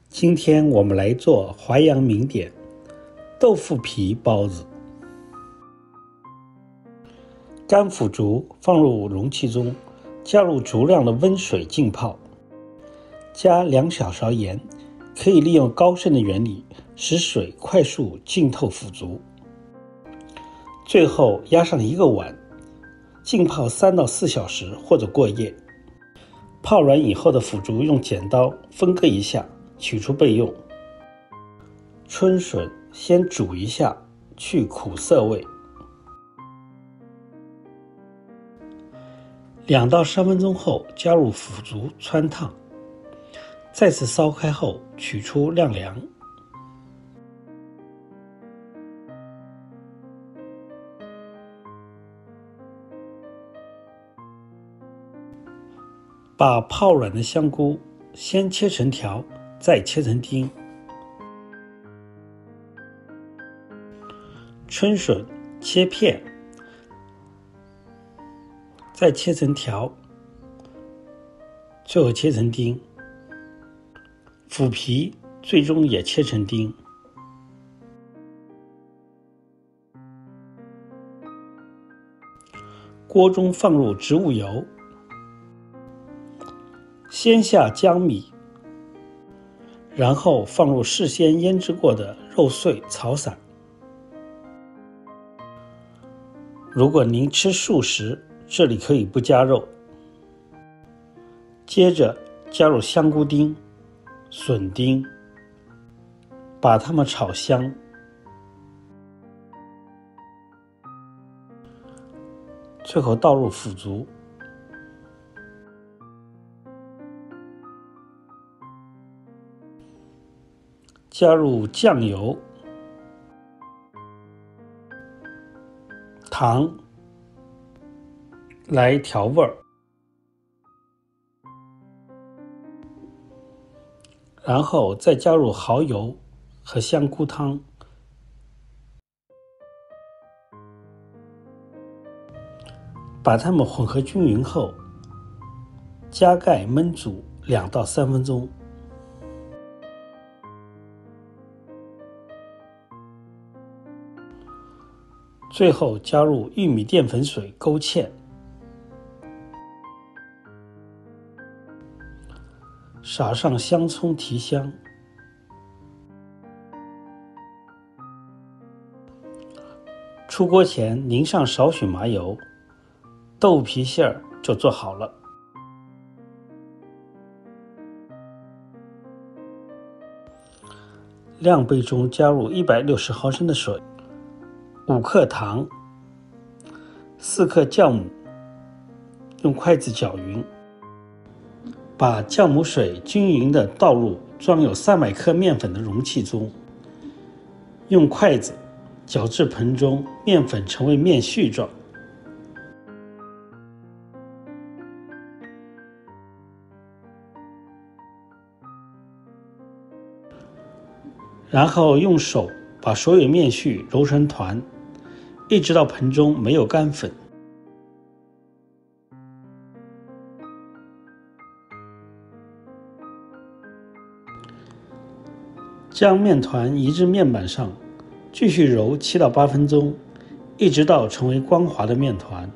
今天我们来做淮扬名点豆腐皮包子。干腐竹放入容器中，加入足量的温水浸泡，加2小勺盐，可以利用高渗的原理使水快速浸透腐竹。最后压上1个碗，浸泡3到4小时或者过夜。泡软以后的腐竹用剪刀分割一下，取出备用。春笋先煮一下，去苦涩味。2到3分钟后加入腐竹汆烫，再次烧开后取出晾凉。把泡软的香菇先切成条，再切成丁。春笋切片，再切成条，最后切成丁。腐皮最终也切成丁。锅中放入植物油，先下姜米，然后放入事先腌制过的肉碎炒散。如果您吃素食，这里可以不加肉。接着加入香菇丁、笋丁，把它们炒香。最后倒入腐竹，加入酱油、糖来调味儿，然后再加入蚝油和香菇汤，把它们混合均匀后，加盖焖煮2到3分钟。最后加入玉米淀粉水勾芡，撒上香葱提香。出锅前淋上少许麻油，豆皮馅儿就做好了。量杯中加入160毫升的水，5克糖，4克酵母，用筷子搅匀，把酵母水均匀地倒入装有300克面粉的容器中，用筷子搅至盆中面粉成为面絮状。然后用手把所有面絮揉成团，一直到盆中没有干粉。将面团移至面板上，继续揉7到8分钟，一直到成为光滑的面团。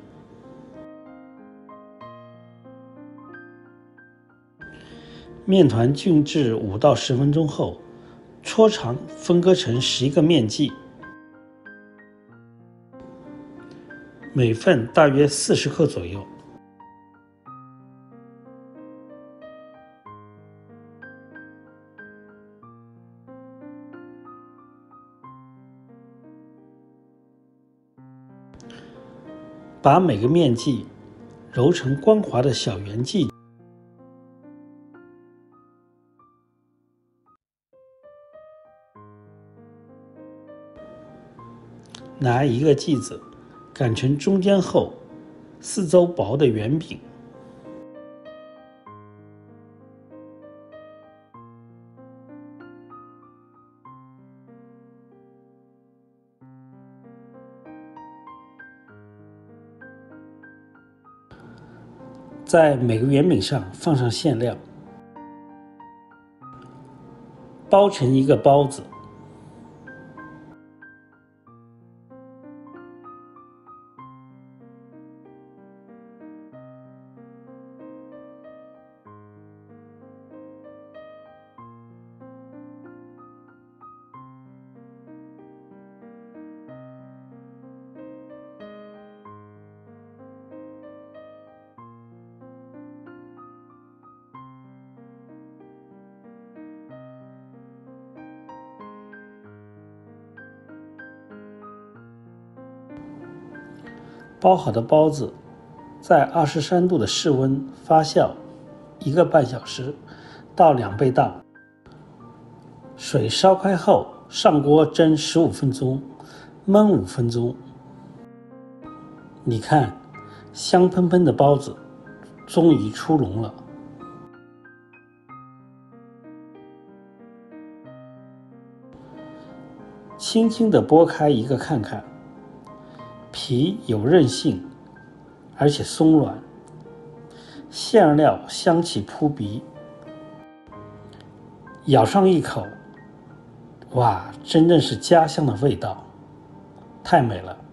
面团静置5到10分钟后，搓长分割成11个面剂，每份大约40克左右。把每个面剂揉成光滑的小圆剂，拿一个剂子擀成中间厚、四周薄的圆饼。在每个圆饼上放上馅料， 包成一个包子。包好的包子在23度的室温发酵1个半小时到2倍大，水烧开后上锅蒸15分钟，焖5分钟。你看，香喷喷的包子终于出笼了。轻轻地剥开一个看看，皮有韧性，而且松软，馅料香气扑鼻，咬上一口，哇，真正是家乡的味道，太美了。